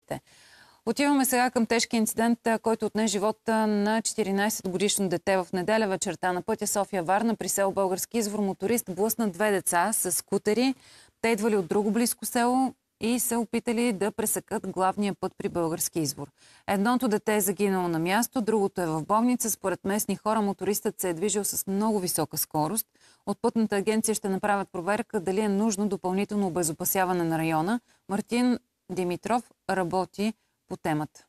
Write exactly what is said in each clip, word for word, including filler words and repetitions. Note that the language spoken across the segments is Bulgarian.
полицаите. Отиваме сега към тежкия инцидент, който отне живота на четиринайсетгодишно дете в неделя вечерта на пътя София-Варна при село Български извор. Моторист блъсна две деца с скутери. Те идвали от друго близко село и се опитали да пресекат главния път при Български извор. Едното дете е загинало на място, другото е в болница. Според местни хора, мотористът се е движил с много висока скорост. От пътната агенция ще направят проверка дали е нужно допълнително обезопасяване на района. Мартин Димитров работи по темата.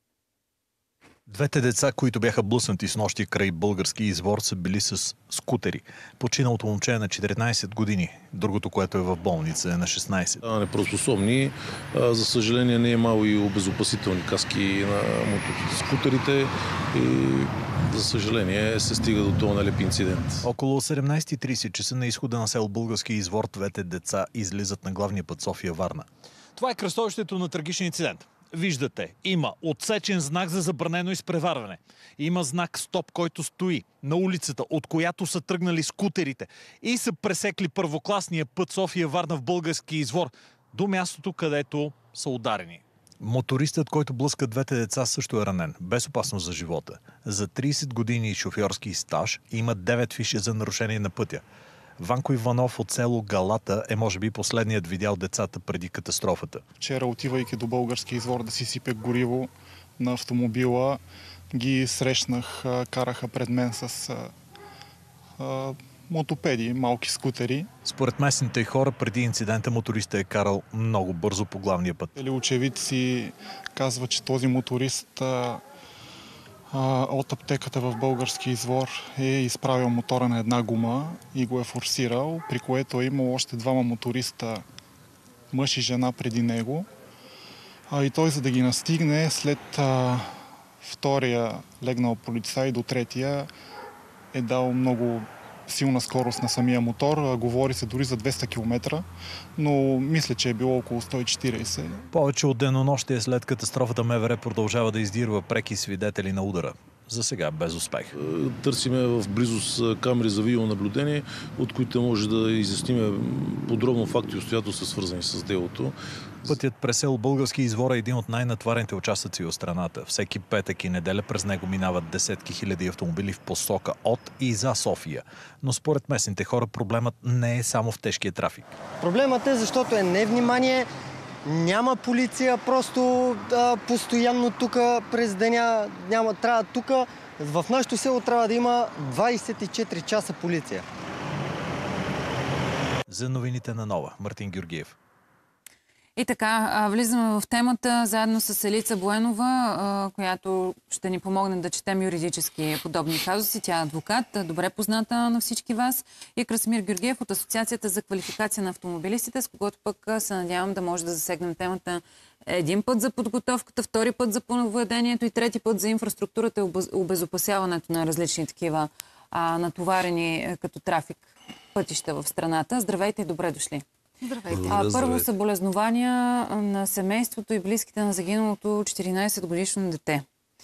Двете деца, които бяха блъснати с нощи край Български извор, са били с скутери. Починалото момче е на четиринайсет години. Другото, което е в болница, е на шестнайсет. Неправоспособни. За съжаление не е мало и обезопасителни каски на скутерите и за съжаление се стига до този налеп инцидент. Около седемнайсет и трийсет часа на изхода на село Български извор двете деца излизат на главния път София-Варна. Това е кръстовището на трагичен инцидент. Виждате, има отсечен знак за забранено изпреварване. Има знак стоп, който стои на улицата, от която са тръгнали скутерите и са пресекли първокласния път София-Варна в Български извор до мястото, където са ударени. Мотористът, който блъска двете деца, също е ранен. Без опасност за живота. За трийсет години шофьорски стаж има девет фиши за нарушение на пътя. Ванко Иванов от село Галата е може би последният видял децата преди катастрофата. Вчера, отивайки до Български извор да си сипе гориво на автомобила, ги срещнах, караха пред мен с а, мотопеди, малки скутери. Според местните хора, преди инцидента мотористът е карал много бързо по главния път. Очевидци казват, че този моторист а, от аптеката в Български извор е изправил мотора на една гума и го е форсирал, при което е имал още двама моториста, мъж и жена преди него. А и той, за да ги настигне, след а, втория легнал полицай до третия е дал много силна скорост на самия мотор. Говори се дори за двеста километра, но мисля, че е било около сто и четирийсет. Повече от денонощие след катастрофата МВР продължава да издирва преки свидетели на удара. За сега без успех. Търсиме в близост камери за видеонаблюдение, от които може да изясним подробно факти и обстоятелства, свързани с делото. Пътят през село Български извор е един от най-натварените участъци в страната. Всеки петък и неделя през него минават десетки хиляди автомобили в посока от и за София. Но според местните хора проблемът не е само в тежкия трафик. Проблемът е, защото е невнимание, няма полиция, просто а, постоянно тук през деня няма, трябва тук. В нашото село трябва да има двайсет и четири часа полиция. За новините на Нова, Мартин Георгиев. И така, влизаме в темата заедно с Елица Буенова, която ще ни помогне да четем юридически подобни казуси. Тя е адвокат, добре позната на всички вас. И Красимир Георгиев от Асоциацията за квалификация на автомобилистите, с когото пък се надявам да може да засегнем темата един път за подготовката, втори път за поведението и трети път за инфраструктурата и обезопасяването на различни такива а, натоварени като трафик пътища в страната. Здравейте и добре дошли. Здравейте. А, първо съболезнования на семейството и близките на загиналото четиринайсетгодишно дете.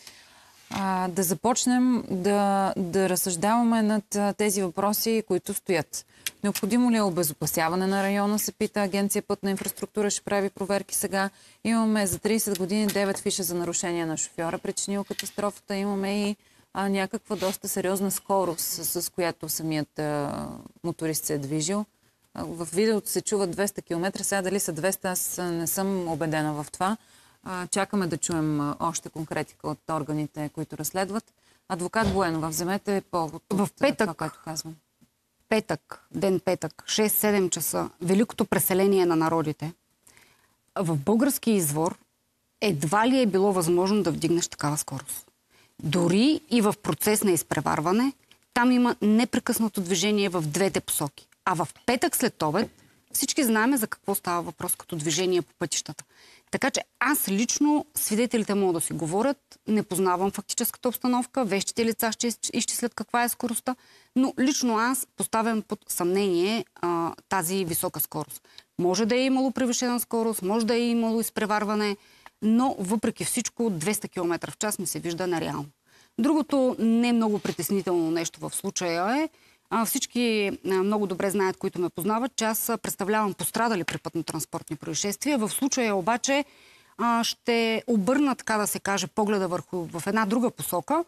А, да започнем да, да разсъждаваме над тези въпроси, които стоят. Необходимо ли е обезопасяване на района, се пита Агенция Пътна инфраструктура, ще прави проверки сега. Имаме за трийсет години девет фиша за нарушение на шофьора, причинил катастрофата. Имаме и а, някаква доста сериозна скорост, с, с която самият а, моторист се е движил. В видеото се чува двеста километра. Сега дали са двеста, аз не съм убедена в това. Чакаме да чуем още конкретика от органите, които разследват. Адвокат Буенова, вземете повод от в петък, това, което казвам. Петък, ден петък, шест-седем часа, великото преселение на народите. В Български извор едва ли е било възможно да вдигнеш такава скорост. Дори и в процес на изпреварване, там има непрекъснато движение в двете посоки. А в петък след обед всички знаем за какво става въпрос като движение по пътищата. Така че аз лично, свидетелите могат да си говорят, не познавам фактическата обстановка, вещите лица ще изчислят каква е скоростта, но лично аз поставям под съмнение а, тази висока скорост. Може да е имало превишена скорост, може да е имало изпреварване, но въпреки всичко двеста километра в час ми се вижда нереално. Другото не много притеснително нещо в случая е, А, всички а, много добре знаят, които ме познават, че аз представлявам пострадали при пътно-транспортни происшествия. В случая обаче а, ще обърна, така да се каже, погледа върху в една друга посока.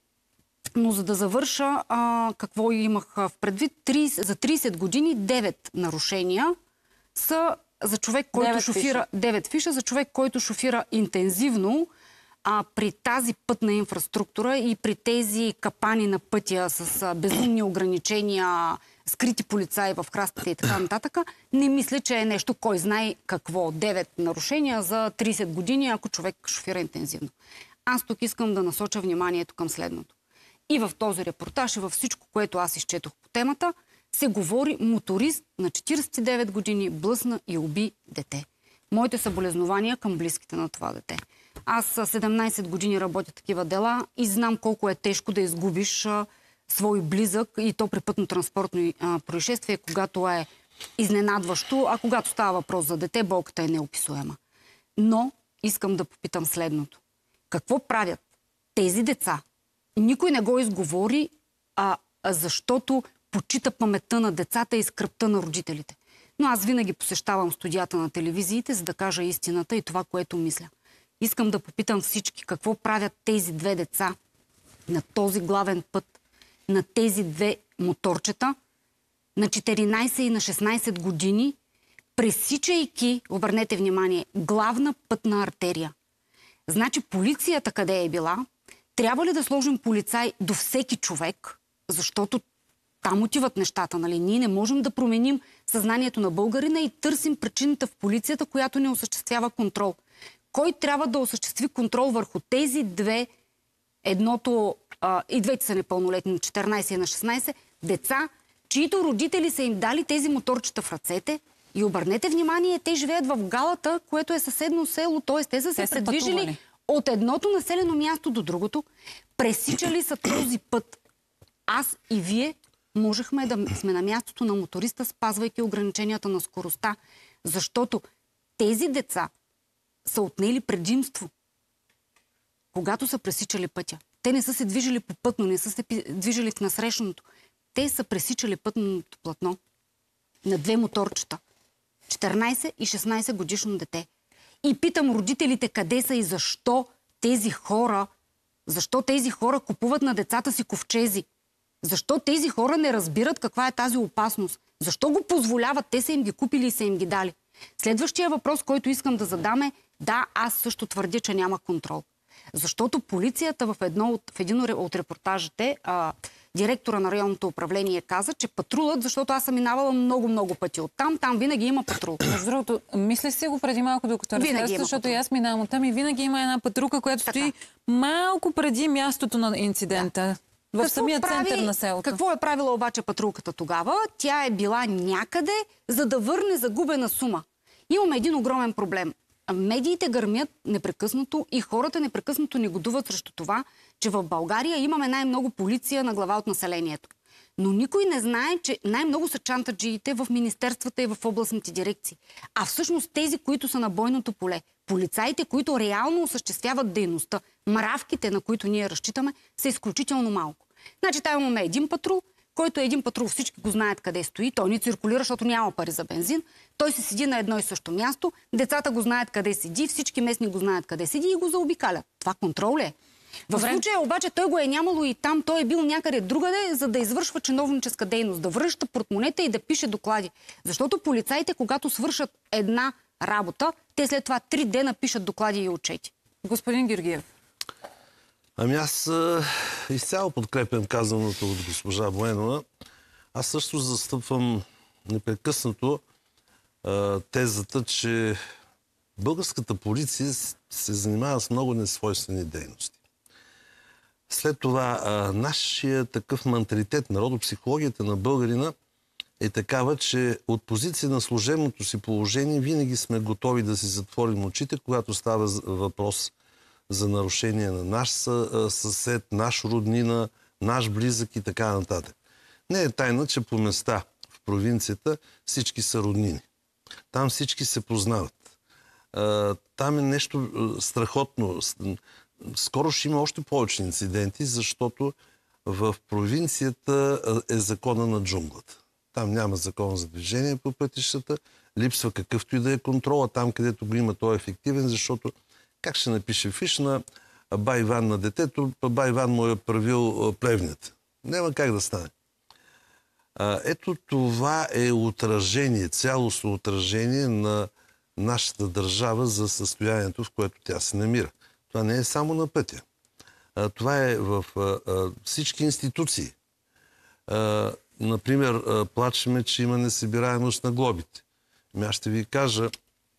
Но за да завърша, а, какво имах в предвид, трийсет, за трийсет години девет нарушения са за човек, който шофира... девет фиша за човек, който шофира интензивно, а при тази пътна инфраструктура и при тези капани на пътя с а, безумни ограничения, скрити полицаи в храстите и така нататък, не мисля, че е нещо, кой знае какво. девет нарушения за трийсет години, ако човек шофира интензивно. Аз тук искам да насоча вниманието към следното. И в този репортаж, и във всичко, което аз изчетох по темата, се говори моторист на четирийсет и девет години блъсна и уби дете. Моите съболезнования към близките на това дете. Аз седемнайсет години работя такива дела и знам колко е тежко да изгубиш а, свой близък и то при пътно-транспортно а, происшествие, когато е изненадващо, а когато става въпрос за дете, болката е неописуема. Но искам да попитам следното. Какво правят тези деца? Никой не го изговори, а, а защото почита паметта на децата и скръбта на родителите. Но аз винаги посещавам студията на телевизиите, за да кажа истината и това, което мисля. Искам да попитам всички какво правят тези две деца на този главен път, на тези две моторчета, на четиринайсет и на шестнайсет години, пресичайки, обърнете внимание, главна пътна артерия. Значи полицията къде е била? Трябва ли да сложим полицай до всеки човек? Защото там отиват нещата, нали? Ние не можем да променим съзнанието на българина и търсим причината в полицията, която не осъществява контрол. Кой трябва да осъществи контрол върху тези две, едното, а, и двете са непълнолетни, на четиринайсет и на шестнайсет, деца, чието родители са им дали тези моторчета в ръцете? И обърнете внимание, те живеят в Галата, което е съседно село, т.е. те са се те предвижили пътували от едното населено място до другото, пресичали са този път. Аз и вие можехме да сме на мястото на моториста, спазвайки ограниченията на скоростта, защото тези деца са отнели предимство, когато са пресичали пътя. Те не са се движили по пътно, не са се движили в насрещното. Те са пресичали пътното платно на две моторчета. четиринайсет и шестнайсет годишно дете. И питам родителите къде са и защо тези хора, защо тези хора купуват на децата си ковчези. Защо тези хора не разбират каква е тази опасност? Защо го позволяват? Те са им ги купили и са им ги дали. Следващия въпрос, който искам да задам е, да, аз също твърдя, че няма контрол. Защото полицията в, едно от, в един от репортажите, а, директора на районното управление каза, че патрулът, защото аз съм минавала много-много пъти оттам, там винаги има патрул. Между другото, мислех си го преди малко, докато разказвате, защото и аз минавам оттам и винаги има една патрулка, която така стои малко преди мястото на инцидента. Да. В какво самия прави, център на селото. Какво е правила обаче патрулката тогава? Тя е била някъде, за да върне загубена сума. Имаме един огромен проблем. Медиите гърмят непрекъснато и хората непрекъснато негодуват срещу това, че в България имаме най-много полиция на глава от населението. Но никой не знае, че най-много са чантаджиите в министерствата и в областните дирекции. А всъщност тези, които са на бойното поле, полицаите, които реално осъществяват дейността, мравките, на които ние разчитаме, са изключително малко. Значи там имаме един патрул, който е един патрул, всички го знаят къде стои, той не циркулира, защото няма пари за бензин, той се седи на едно и също място, децата го знаят къде седи, всички местни го знаят къде седи и го заобикалят. Това контрол ли е? В случая обаче той го е нямало и там, той е бил някъде другаде, за да извършва чиновническа дейност, да връща портмонета и да пише доклади. Защото полицаите, когато свършат една работа, те след това три дена пишат доклади и отчети. Господин Георгиев. Ами аз а, изцяло подкрепям казаното от госпожа Военова. Аз също застъпвам непрекъснато а, тезата, че българската полиция се занимава с много несвойствени дейности. След това а, нашия такъв менталитет, народопсихологията на българина е такава, че от позиция на служебното си положение винаги сме готови да си затворим очите, когато става въпрос за нарушение на наш съсед, наш роднина, наш близък и така нататък. Не е тайна, че по места в провинцията всички са роднини. Там всички се познават. Там е нещо страхотно. Скоро ще има още повече инциденти, защото в провинцията е закона на джунглата. Там няма закон за движение по пътищата, липсва какъвто и да е контрола. Там, където го има, той е ефективен, защото Как ще напише фиш на бай Иван на детето, бай Иван му е правил плевнята? Няма как да стане. А, ето това е отражение, цялостно отражение на нашата държава за състоянието, в което тя се намира. Това не е само на пътя. А, това е в а, а, всички институции. А, например, а, плачеме, че има несъбираемост на глобите. Ами аз ще ви кажа,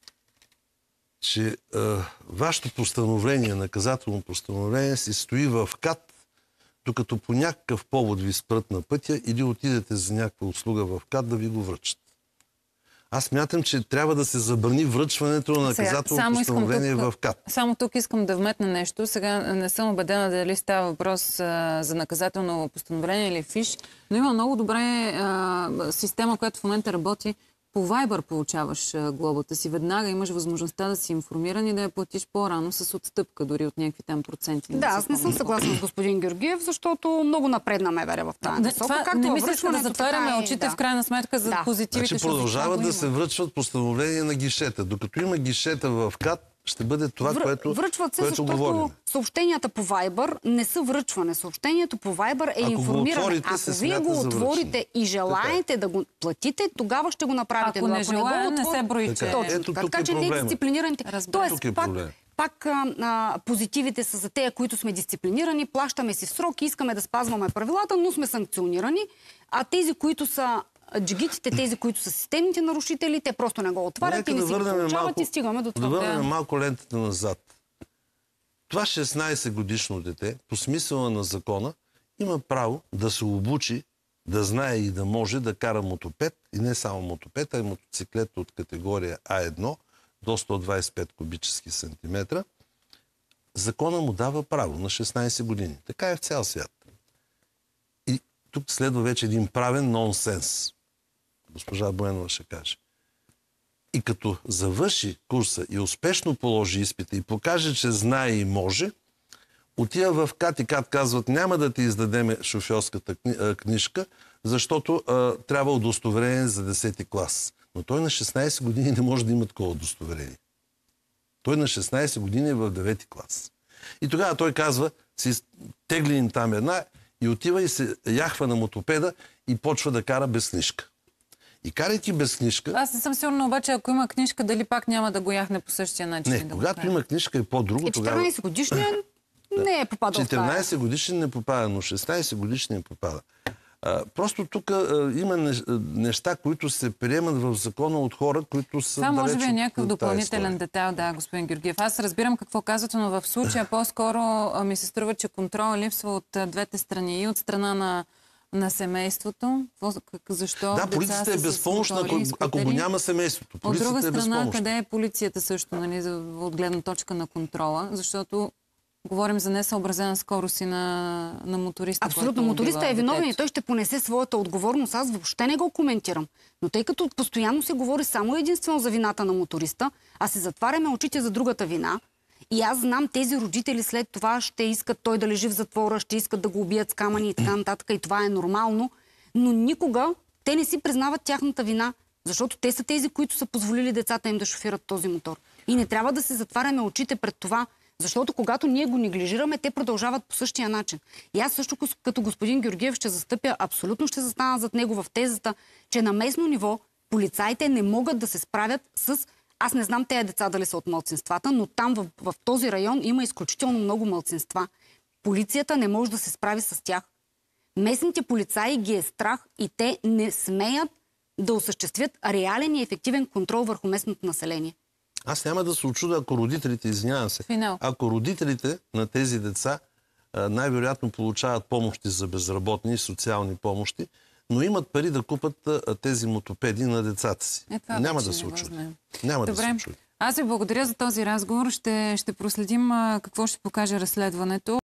че а, вашето постановление, наказателно постановление, се стои в КАТ, докато по някакъв повод ви спрат на пътя или отидете за някаква услуга в КАТ да ви го връчат. Аз мятам, че трябва да се забрани връчването на наказателно постановление тук, в КАТ. Само тук искам да вметна нещо. Сега не съм убедена дали става въпрос а, за наказателно постановление или фиш, но има много добре а, система, която в момента работи. По Viber получаваш а, глобата си. Веднага имаш възможността да си информиран и да я платиш по-рано с отстъпка, дори от някакви там проценти. Да, аз не съм съгласна с господин Георгиев, защото много напредна МВР в тази насока. Това не мисля да затваряме очите да. в крайна сметка за да. позитивите. Значи продължават да се връчват постановления на гишета. Докато има гишета в КАТ, ще бъде това, Вър... което, Връчват се, което защото говорим. Съобщенията по Viber не са връчване. Съобщението по Viber е Ако информиране. отворите, Ако вие го отворите и желаете да го платите, тогава ще го направите. Ако не желая, не се брои, че... Точно. Ето, така че не е дисциплинираните. Тоест, е пак, пак а, позитивите са за тея, които сме дисциплинирани, плащаме си в срок, искаме да спазваме правилата, но сме санкционирани. А тези, които са джигитите, тези, които са системните нарушители, те просто не го отварят и не да си го получават малко, и стигаме до това. Да върнем малко лентата назад. Това шестнайсет годишно дете, по смисъла на закона, има право да се обучи, да знае и да може да кара мотопед, и не само мотопед, а и мотоциклет от категория А едно до сто двайсет и пет кубически сантиметра. Закона му дава право на шестнайсет години. Така е в цял свят. И тук следва вече един правен нонсенс. Госпожа Боенова ще каже. И като завърши курса и успешно положи изпита и покаже, че знае и може, отива в КАТ и КАТ казват, няма да ти издадеме шофьорската книжка, защото а, трябва удостоверение за десети клас. Но той на шестнайсет години не може да има такова удостоверение. Той на шестнайсет години е в девети клас. И тогава той казва, си тегли им там една и отива и се яхва на мотопеда и почва да кара без книжка. И карайки без книжка... Аз не съм сигурна, обаче, ако има книжка, дали пак няма да го яхне по същия начин. Не, да когато има книжка е по-друго. И четиринайсет годишният не е попадал в това. четиринайсет годишен не попада, но шестнайсет годишен не попада. А, просто тук а, има неща, които се приемат в закона от хора, които са Това може би е някакъв от допълнителен детайл, да, господин Георгиев. Аз разбирам какво казвате, но в случая по-скоро ми се струва, че контрола липсва от двете страни. И от страна на на семейството. Защо? Да, полицията е безпомощна, ако, ако го няма семейството. Полицията от друга е страна, къде е полицията също, нали, от гледна точка на контрола? Защото говорим за несъобразена скорост и на, на моториста. Абсолютно, моториста е виновен и той ще понесе своята отговорност. Аз въобще не го коментирам. Но тъй като постоянно се говори само единствено за вината на моториста, а се затваряме очите за другата вина, и аз знам, тези родители след това ще искат той да лежи в затвора, ще искат да го убият с камъни и така нататък. И това е нормално. Но никога те не си признават тяхната вина, защото те са тези, които са позволили децата им да шофират този мотор. И не трябва да се затваряме очите пред това, защото когато ние го неглижираме, те продължават по същия начин. И аз също като господин Георгиев ще застъпя, абсолютно ще застана зад него в тезата, че на местно ниво полицаите не могат да се справят с... Аз не знам тези деца дали са от малцинствата, но там в, в този район има изключително много малцинства. Полицията не може да се справи с тях. Местните полицаи ги е страх и те не смеят да осъществят реален и ефективен контрол върху местното население. Аз няма да се очудя, ако родителите, извинявам се, Финал. ако родителите на тези деца най-вероятно получават помощи за безработни и социални помощи, но имат пари да купат тези мотопеди на децата си. Е, няма да се очудя. Няма Добре. да се очудя. Аз ви благодаря за този разговор. Ще, ще проследим а, какво ще покаже разследването.